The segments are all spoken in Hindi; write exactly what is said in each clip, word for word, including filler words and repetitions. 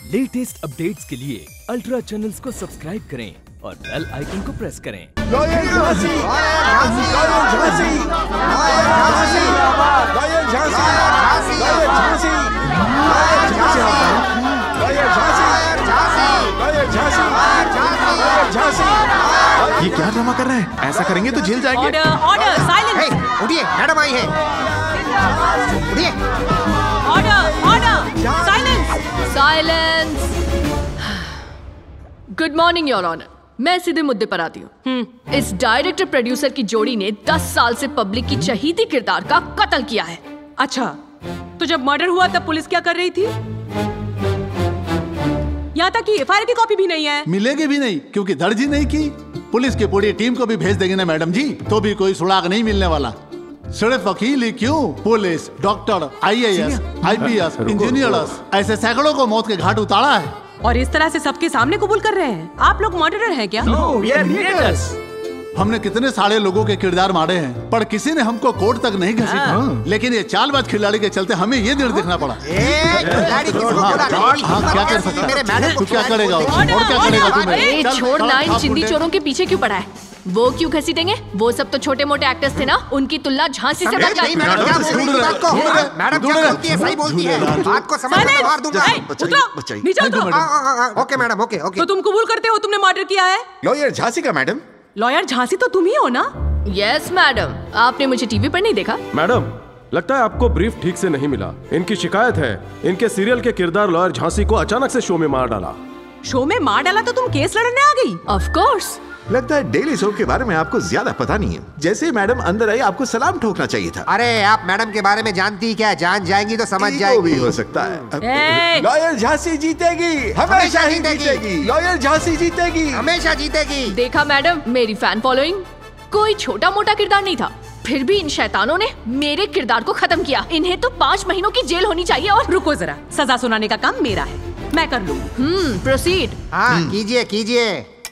लेटेस्ट अपडेट्स के लिए अल्ट्रा चैनल्स को सब्सक्राइब करें और बेल आइकन को प्रेस करें। Lawyer Jhansi, lawyer Jhansi, lawyer Jhansi, lawyer Jhansi, lawyer Jhansi, lawyer Jhansi, lawyer Jhansi, lawyer Jhansi. ये क्या ड्रामा कर रहे हैं? ऐसा करेंगे तो जेल जाएंगे। Order, order, silence. उठिए, मैडम आई है। उठिए। Order, order, silence, silence. Good morning your honour. मैं सीधे मुद्दे पर आती हूँ। इस डायरेक्टर प्रोड्यूसर की जोड़ी ने दस साल से पब्लिक की चहीती किरदार का कत्ल किया है। अच्छा, तो जब मर्डर हुआ तब पुलिस क्या कर रही थी? यहाँ तक कि एफ आई आर की कॉपी भी नहीं है। मिलेगी भी नहीं क्योंकि दर्ज ही नहीं की। पुलिस की पूरी टीम को भी भेज देंगे ना मैडम जी, तो भी कोई सुराग नहीं मिलने वाला। सिर्फ वकील ही क्यों, police, doctor, I A S, I P S, engineers, ऐसे सैकड़ों को मौत के घाट उतारा है। और इस तरह से सबके सामने कबूल कर रहे हैं। आप लोग मर्डरर हैं क्या? No, we are leaders. हमने कितने सारे लोगों के किरदार मारे हैं, पर किसी ने हमको कोर्ट तक नहीं घसीटा। लेकिन ये चालबाज खिलाड़ी के चलते हमें ये दिन देखना पड़ा। हाँ, क्या कर सकता है? तू क्या करेगा और क्या करेगा तुम्हें? छोड़ ना, इन चिंदी चोरों के पीछे क्यों पड़ा है? वो क्यों घसीटेंगे? वो सब तो छोटे मोटे एक्टर्स थे ना, उनकी तुलना झांसी से मत कर। मैडम क्या बोल रही है बात को? मैडम क्या बोलती है? सही बोलती है। बात को समझ में मार दूंगा। उतरो, नीचे उतरो। Okay madam, okay okay. तो तुम कबूल करते हो तुमने मर्डर किया है? लॉयर झांसी का मैडम। लॉयर झांसी तो तुम ही हो ना? Yes madam. आपने मुझे टीवी पर नहीं देखा? मैडम, लगता है आपको ब्रीफ ठीक से नहीं मिला। इनकी शिकायत है इनके सीरियल के किरदार लॉयर झांसी को अचानक से शो में मार डाला। शो में मार डाला तो तुम केस लड़ने आ गई? Of course. लगता है डेली सोप के बारे में आपको ज्यादा पता नहीं है। जैसे मैडम अंदर आई आपको सलाम ठोकना चाहिए था। अरे आप मैडम के बारे में जानती क्या? जान जाएंगी तो समझ जाएगी। भी हो सकता है। लॉयर झांसी जीतेगी, हमेशा ही जीतेगी। लॉयर झांसी जीतेगी, हमेशा जीतेगी। देखा मैडम, मेरी फैन फॉलोइंग कोई छोटा मोटा किरदार नहीं था। फिर भी इन शैतानों ने मेरे किरदार को खत्म किया। इन्हें तो पाँच महीनों की जेल होनी चाहिए। और रुको जरा, सजा सुनाने का काम मेरा है, मैं कर लूँ। Hmm proceed. हाँ कीजिए कीजिए।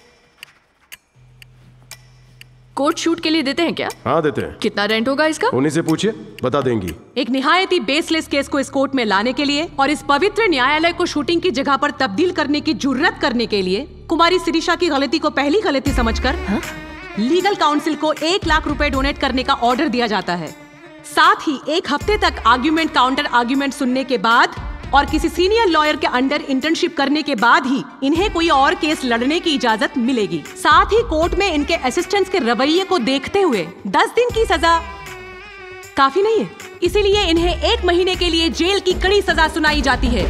कोर्ट शूट के लिए देते हैं क्या? हाँ देते हैं। कितना रेंट होगा इसका? उन्हीं से पूछिए, बता देंगी। एक निहायत ही बेसलेस केस को इस कोर्ट में लाने के लिए और इस पवित्र न्यायालय को शूटिंग की जगह पर तब्दील करने की जुर्रत करने के लिए कुमारी शिरीषा की गलती को पहली गलती समझकर हा? लीगल काउंसिल को एक लाख रुपए डोनेट करने का ऑर्डर दिया जाता है। साथ ही एक हफ्ते तक आर्ग्यूमेंट काउंटर आर्ग्यूमेंट सुनने के बाद और किसी सीनियर लॉयर के अंडर इंटर्नशिप करने के बाद ही इन्हें कोई और केस लड़ने की इजाजत मिलेगी। साथ ही कोर्ट में इनके असिस्टेंट्स के रवैये को देखते हुए दस दिन की सजा काफी नहीं है, इसीलिए इन्हें एक महीने के लिए जेल की कड़ी सजा सुनाई जाती है।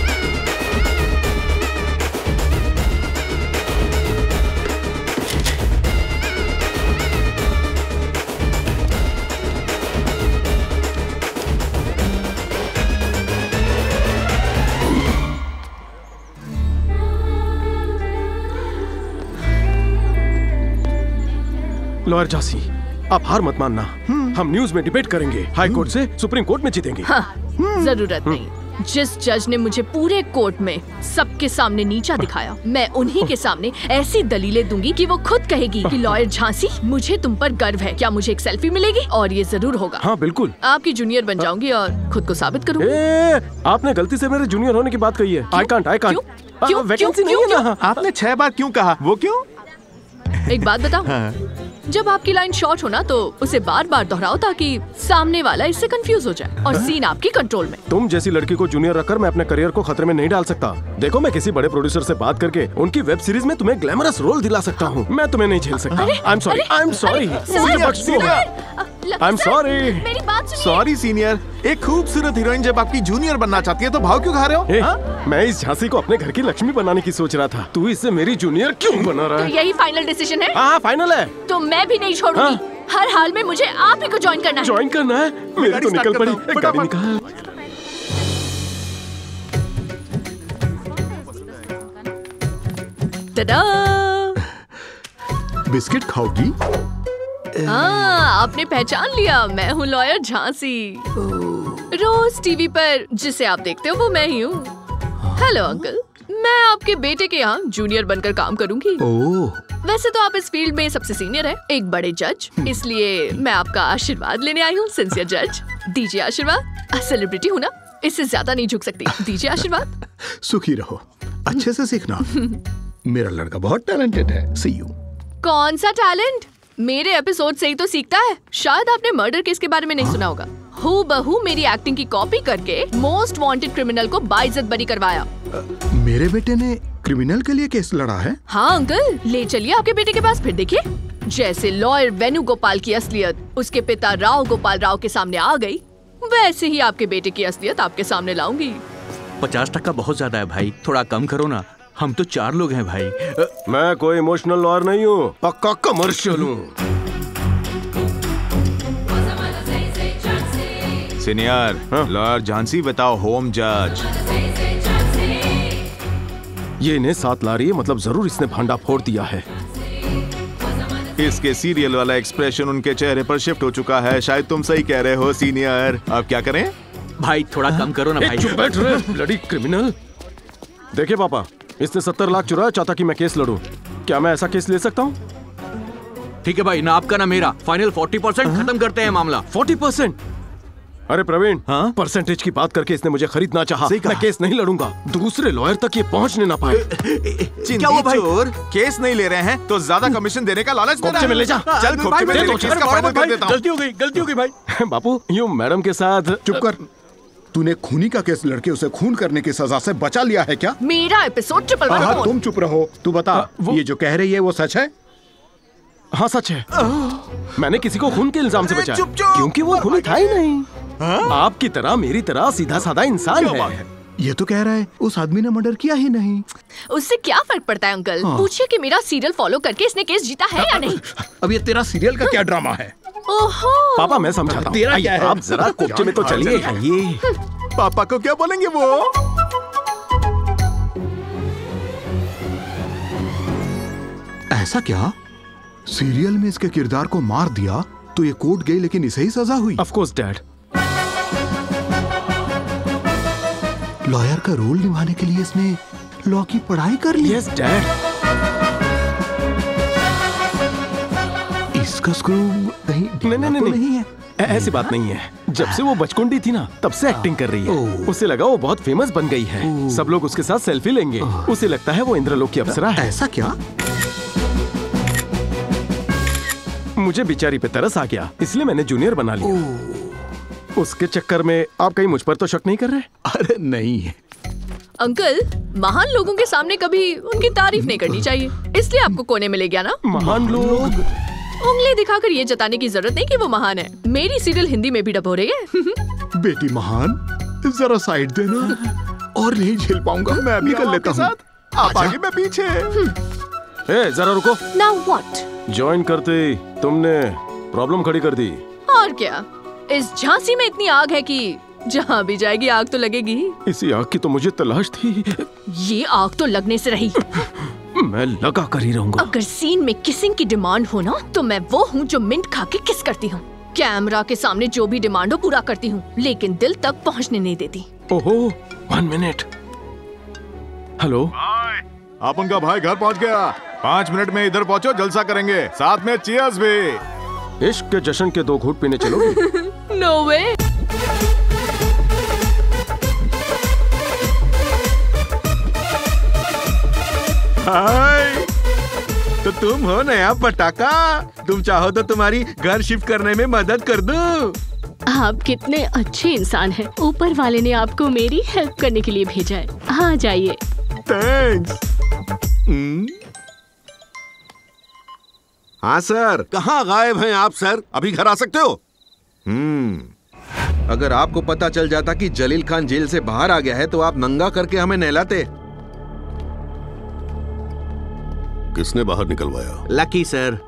लॉयर झांसी, आप हार मत मानना। हम न्यूज में डिबेट करेंगे, हाई कोर्ट से सुप्रीम कोर्ट में जीतेंगे। हाँ, जरूरत नहीं। जिस जज ने मुझे पूरे कोर्ट में सबके सामने नीचा दिखाया, मैं उन्हीं के सामने ऐसी दलीलें दूंगी कि वो खुद कहेगी कि लॉयर झांसी, मुझे तुम पर गर्व है। क्या मुझे एक सेल्फी मिलेगी? और ये जरूर होगा। हाँ बिल्कुल। आपकी जूनियर बन जाऊंगी और खुद को साबित करूंगी। ए, आपने गलती से मेरे जूनियर होने की बात कही है। I can't, I can't. Vacancy नहीं है ना। आपने छह बार क्यों कहा? वो क्यों? एक बात बताओ, जब आपकी लाइन शॉर्ट हो ना तो उसे बार बार दोहराओ ताकि सामने वाला इससे कंफ्यूज हो जाए और सीन आपकी कंट्रोल में। तुम जैसी लड़की को जूनियर रखकर मैं अपने करियर को खतरे में नहीं डाल सकता। देखो, मैं किसी बड़े प्रोड्यूसर से बात करके उनकी वेब सीरीज में तुम्हें ग्लैमरस रोल दिला सकता हूँ। मैं तुम्हें नहीं झेल सकता। I am sorry, I am sorry, I am sorry. मेरी बात सुनिए। Sorry senior. एक खूबसूरत हीरोइन जब आपकी जूनियर बनना चाहती है तो भाव क्यों खा रहे हो? ए, मैं इस झांसी को अपने घर की लक्ष्मी बनाने की सोच रहा था। तू इससे मेरी जूनियर क्यों बना रहा है? तो यही फाइनल डिसीजन है? हाँ फाइनल है। तो मैं भी नहीं छोड़ूंगी। हाँ? हर हाल में मुझे आप ही को ज्वाइन करना है। ज्वाइन करना है? मेरी तो निकल पड़ी। एक गाड़ी निकाल। टडा! बिस्किट खाओगी? हाँ, आपने पहचान लिया, मैं हूँ लॉयर झांसी। रोज टीवी पर जिसे आप देखते हो वो मैं ही हूँ। हेलो अंकल, मैं आपके बेटे के यहाँ जूनियर बनकर काम करूँगी। वैसे तो आप इस फील्ड में सबसे सीनियर हैं, एक बड़े जज, इसलिए मैं आपका आशीर्वाद लेने आई हूँ। सिंसियर जज, दीजिए आशीर्वाद। सेलिब्रिटी हूँ ना, इससे ज्यादा नहीं झुक सकती। दीजिए आशीर्वाद। सुखी रहो, अच्छे से सीखना। मेरा लड़का बहुत टैलेंटेड है। See you. कौन सा टैलेंट? मेरे एपिसोड से ही तो सीखता है। शायद आपने मर्डर केस के बारे में नहीं सुना होगा। हूँ बहू मेरी एक्टिंग की कॉपी करके मोस्ट वांटेड क्रिमिनल को बाइज्जत बरी करवाया। मेरे बेटे ने क्रिमिनल के लिए केस लड़ा है? हाँ अंकल, ले चलिए आपके बेटे के पास, फिर देखिए। जैसे लॉयर वेणुगोपाल की असलियत उसके पिता राव गोपाल राव के सामने आ गई, वैसे ही आपके बेटे की असलियत आपके सामने लाऊंगी। पचास टक्का बहुत ज्यादा है भाई, थोड़ा कम करो ना। हम तो चार लोग हैं भाई। मैं कोई इमोशनल लॉयर नहीं हूँ, पक्का कमर्शियल हूँ। सीनियर लॉयर झांसी, बताओ होम जज। ये इन्हें साथ ला रही है, मतलब जरूर इसने भांडा फोड़ दिया है। इसके सीरियल वाला एक्सप्रेशन उनके चेहरे पर शिफ्ट हो चुका है। शायद तुम सही कह रहे हो सीनियर। अब क्या करें? भाई थोड़ा कम करो ना भाई। चुप बैठ रहे ब्लडी क्रिमिनल। देखिए पापा, इसने सत्तर लाख चुराया, चाहता कि मैं केस लड़ूं। क्या मैं ऐसा केस ले सकता हूँ? ठीक है भाई, ना आपका ना मेरा, फाइनल फोर्टी परसेंट खत्म करते हैं मामला। Forty percent? अरे प्रवीण, हाँ? परसेंटेज की बात करके इसने मुझे खरीदना चाहा। मैं केस नहीं लड़ूंगा, दूसरे लॉयर तक ये पहुंचने ना पाए। क्या हुआ भाई? केस नहीं ले रहे हैं तो ज्यादा कमीशन देने का लालच दे रहा है। खोपचे में ले जा। चल खोपचे में ले जा, केस का फाइनल कर देता हूं। गलती हो गई, गलती हो गई भाई। बापू, यूं मैडम के साथ। चुप कर। तूने खूनी का केस लड़के उसे खून करने की सजा से बचा लिया है क्या? मेरा एपिसोड ट्रिपल हाँ, वन। तुम चुप रहो। तू बता, ये जो कह रही है वो सच है? हाँ सच है। मैंने किसी को खून के इल्जाम से बचाया क्योंकि वो खूनी था ही नहीं। आपकी तरह मेरी तरह सीधा साधा इंसान है। ये तो कह रहा है उस आदमी ने मर्डर किया ही नहीं। उससे क्या फर्क पड़ता है अंकल? पूछिए कि मेरा सीरियल फॉलो करके इसने केस जीता है या नहीं। अब ये तेरा सीरियल का क्या ड्रामा है? ओहो पापा, मैं समझाता हूँ। तेरा क्या है? आप जरा कोपचे में तो चलिए। ये पापा को क्या बोलेंगे वो? ऐसा क्या? सीरियल में इसके किरदार को मार दिया तो ये कोर्ट गई लेकिन इसे ही सजा हुई? Of course dad. लॉयर का रोल निभाने के लिए इसने लॉ की पढ़ाई कर ली? Yes dad. इसका स्क्रू कहीं नहीं नहीं नहीं, नहीं है। ऐसी बात नहीं है। जब से वो बचकुंडी थी ना, तब से एक्टिंग कर रही है। उसे लगा वो बहुत फेमस बन गई है, सब लोग उसके साथ सेल्फी लेंगे। उसे लगता है वो इंद्रलोक की अप्सरा है। ऐसा क्या? मुझे बेचारी पे तरस आ गया, इसलिए मैंने जूनियर बना लिया। उसके चक्कर में आप कहीं मुझ पर तो शक नहीं कर रहे? अरे नहीं। अंकल, महान लोगों के सामने कभी उनकी तारीफ नहीं करनी चाहिए, इसलिए आपको कोने में ले गया ना। महान लोग? उंगली दिखाकर ये जताने की जरूरत नहीं कि वो महान है। मेरी सीरियल हिंदी में भी डब हो रही है। बेटी महान, जरा साइड देना। और नहीं झेल पाऊंगा, मैं अभी कर लेता हूँ। आप आगे, मैं पीछे। ए, जरा रुको। Now what? ज्वाइन करते तुमने प्रॉब्लम खड़ी कर दी। और क्या, इस झांसी में इतनी आग है कि जहाँ भी जाएगी आग तो लगेगी ही। इसी आग की तो मुझे तलाश थी। ये आग तो लगने से रही। मैं लगा कर ही रहूंगा। अगर सीन में किसिंग की डिमांड हो ना, तो मैं वो हूँ जो मिंट खा के किस करती हूँ। कैमरा के सामने जो भी डिमांड हो पूरा करती हूँ, लेकिन दिल तक पहुँचने नहीं देती। ओहो, वन मिनट। हेलो, आप उनका भाई घर पहुंच गया। पाँच मिनट में इधर पहुंचो, जलसा करेंगे, साथ में चीयर्स भी। इश्क के जश्न के दो घूंट पीने चलोगे? नो वे। हाय, तो तुम हो नया पटाखा। तुम चाहो तो तुम्हारी घर शिफ्ट करने में मदद कर दूं। आप कितने अच्छे इंसान हैं। ऊपर वाले ने आपको मेरी हेल्प करने के लिए भेजा है। हाँ जाइए। थैंक्स। हाँ सर। कहाँ गायब हैं आप सर? अभी घर आ सकते हो? हम्म अगर आपको पता चल जाता कि जलील खान जेल से बाहर आ गया है तो आप नंगा करके हमें नहलाते। किसने बाहर निकलवाया? Lucky sir.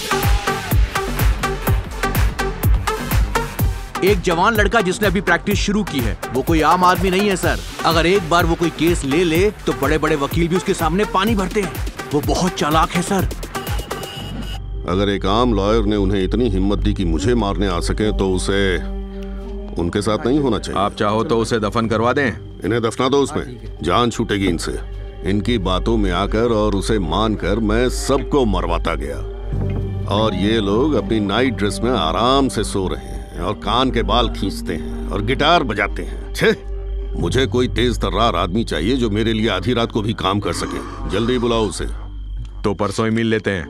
एक जवान लड़का जिसने अभी प्रैक्टिस शुरू की है। वो कोई आम आदमी नहीं है सर। अगर एक बार वो कोई केस ले ले तो बड़े बड़े वकील भी उसके सामने पानी भरते हैं। वो बहुत चालाक है सर। अगर एक आम लॉयर ने उन्हें इतनी हिम्मत दी कि मुझे मारने आ सके तो उसे उनके साथ नहीं होना चाहिए। आप चाहो तो उसे दफन करवा दें। इन्हें दफना दो, उसमें जान छूटेगी इनसे। इनकी बातों में आकर और उसे मानकर मैं सबको मरवाता गया, और ये लोग अपनी नाइट ड्रेस में आराम से सो रहे हैं और कान के बाल खींचते हैं और गिटार बजाते हैं। छे, मुझे कोई तेज तर्रार आदमी चाहिए जो मेरे लिए आधी रात को भी काम कर सके। जल्दी बुलाओ उसे। तो परसों ही मिल लेते हैं।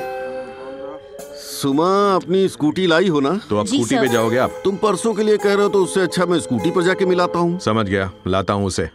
सुमा अपनी स्कूटी लाई हो ना? तो अब स्कूटी पे जाओगे आप? तुम परसों के लिए कह रहे हो तो उससे अच्छा मैं स्कूटी पर जाके मिलाता हूँ। समझ गया, लाता हूँ उसे।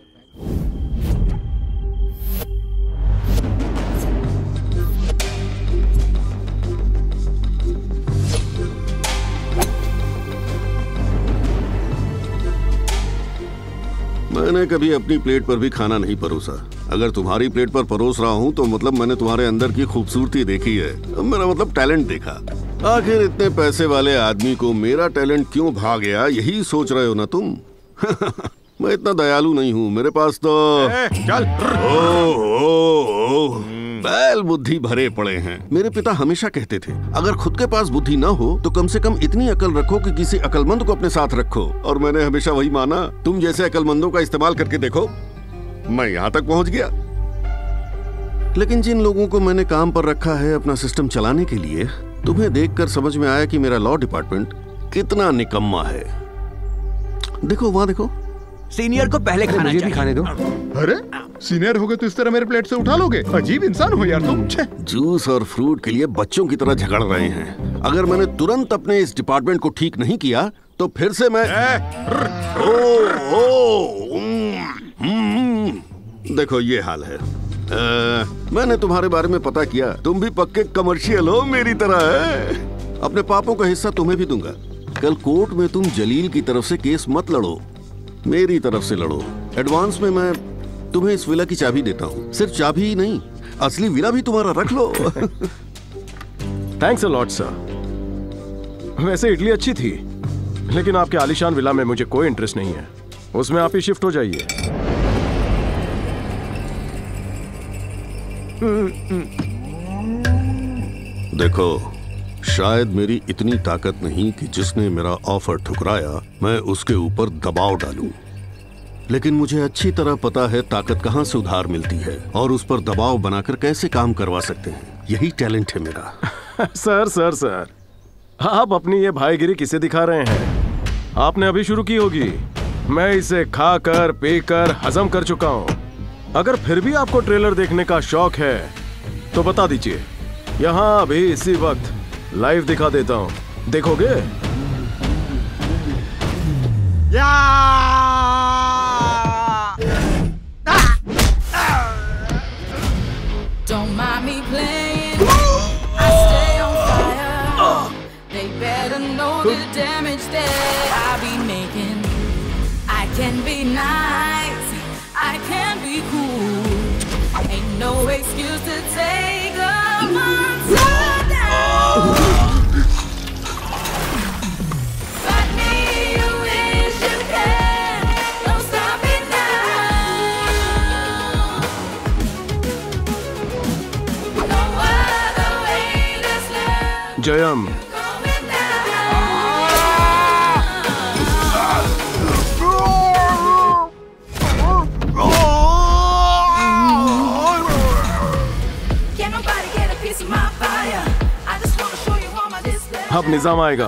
मैंने कभी अपनी प्लेट पर भी खाना नहीं परोसा। अगर तुम्हारी प्लेट पर परोस रहा हूँ तो मतलब मैंने तुम्हारे अंदर की खूबसूरती देखी है, मेरा मतलब टैलेंट देखा। आखिर इतने पैसे वाले आदमी को मेरा टैलेंट क्यों भा गया, यही सोच रहे हो ना तुम? मैं इतना दयालु नहीं हूँ, मेरे पास तो ए, चल। ओ, ओ, ओ, बैल बुद्धि भरे पड़े हैं। मेरे पिता हमेशा कहते थे अगर खुद के पास बुद्धि ना हो तो कम से कम इतनी अकल रखो कि किसी अकलमंद को अपने साथ रखो, और मैंने हमेशा वही माना। तुम जैसे अकलमंदों का इस्तेमाल करके देखो, मैं यहाँ तक पहुँच गया। लेकिन जिन लोगों को मैंने काम पर रखा है अपना सिस्टम चलाने के लिए, तुम्हें देखकर समझ में आया कि मेरा लॉ डिपार्टमेंट कितना निकम्मा है। देखो वहाँ देखो, सीनियर को पहले खाना मुझे भी खाने दो। अरे सीनियर हो गए तो इस तरह मेरे प्लेट से उठा लोगे? अजीब इंसान हो यार तुम। जूस और फ्रूट के लिए बच्चों की तरह झगड़ रहे हैं। अगर मैंने तुरंत अपने इस डिपार्टमेंट को ठीक नहीं किया तो फिर से मैं ओ, ओ, उम, देखो ये हाल है। आ, मैंने तुम्हारे बारे में पता किया, तुम भी पक्के कमर्शियल हो मेरी तरह है। अपने पापों का हिस्सा तुम्हें भी दूंगा। कल कोर्ट में तुम जलील की तरफ से केस मत लड़ो, मेरी तरफ से लड़ो। एडवांस में मैं तुम्हें इस विला की चाबी देता हूँ। सिर्फ चाबी ही नहीं, असली विला भी तुम्हारा रख लो। Thanks a lot sir. वैसे इडली अच्छी थी, लेकिन आपके आलीशान विला में मुझे कोई इंटरेस्ट नहीं है। उसमें आप ही शिफ्ट हो जाइए। देखो, शायद मेरी इतनी ताकत नहीं कि जिसने मेरा ऑफर ठुकराया मैं उसके ऊपर दबाव डालूं, लेकिन मुझे अच्छी तरह पता है ताकत कहां से उधार मिलती है और उस पर दबाव बनाकर कैसे काम करवा सकते हैं। यही टैलेंट है मेरा। सर सर सर आप अपनी ये भाईगिरी किसे दिखा रहे हैं? आपने अभी शुरू की होगी। मैं इसे खाकर पीकर हजम कर चुका हूँ। अगर फिर भी आपको ट्रेलर देखने का शौक है तो बता दीजिए, यहाँ अभी इसी वक्त लाइव दिखा देता हूँ, देखोगे? Don't mind me playing, I stay on fire. They better know the damage that I be making. I can be nice, I can be cool. Ain't no excuse to take a monster down. Fight me, you wish you can. Don't stop it now. No other way that's left. Jayam, अब निजाम आएगा।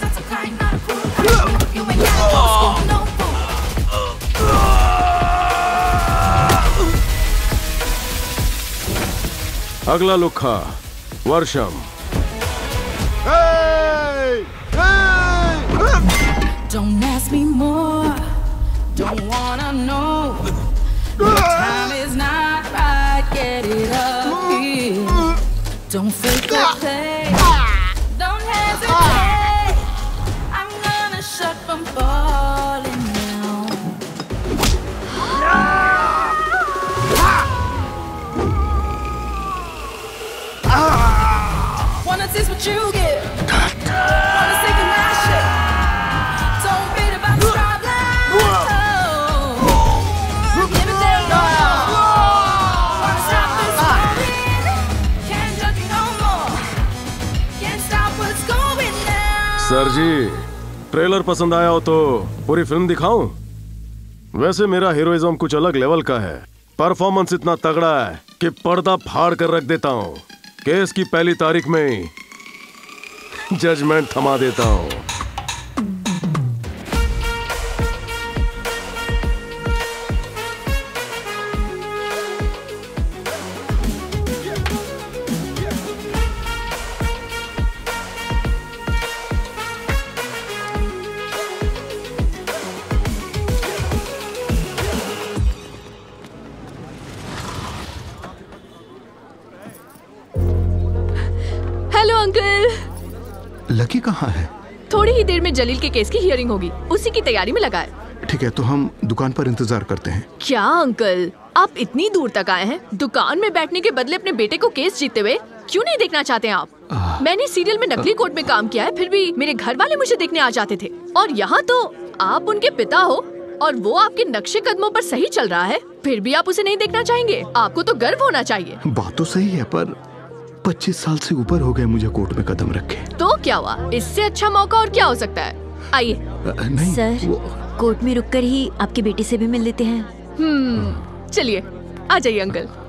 अगला लुक्खा वर्षम। Don't ask me more, don't wanna know. The time is not right, get it up here. Don't fake the play, don't hesitate. I'm gonna shut from falling down. Wanna taste what you get? Wanna see my shit? Don't beat about the problem. Give it that love. Wanna stop this feeling? Can't judge you no more. Can't stop what's going down. Sir ji, trailer पसंद आया हो तो पूरी फिल्म दिखाऊं? वैसे मेरा हीरोइज्म कुछ अलग लेवल का है। परफॉर्मेंस इतना तगड़ा है कि पर्दा फाड़ कर रख देता हूं। केस की पहली तारीख में ही जजमेंट थमा देता हूं। लकी कहाँ है? थोड़ी ही देर में जलील के केस की हियरिंग होगी, उसी की तैयारी में लगा है। ठीक है, तो हम दुकान पर इंतजार करते हैं। क्या अंकल, आप इतनी दूर तक आए हैं, दुकान में बैठने के बदले अपने बेटे को केस जीतते हुए क्यों नहीं देखना चाहते हैं आप? आ, मैंने सीरियल में नकली कोर्ट में काम किया है, फिर भी मेरे घर वाले मुझे देखने आ जाते थे, और यहाँ तो आप उनके पिता हो और वो आपके नक्शे कदमों पर सही चल रहा है, फिर भी आप उसे नहीं देखना चाहेंगे? आपको तो गर्व होना चाहिए। बात तो सही है, पर पच्चीस साल से ऊपर हो गए मुझे कोर्ट में कदम रखे। तो क्या हुआ, इससे अच्छा मौका और क्या हो सकता है? आइए। नहीं सर, वो... कोर्ट में रुककर ही आपके बेटे से भी मिल लेते हैं। हम्म, चलिए आ जाइए अंकल।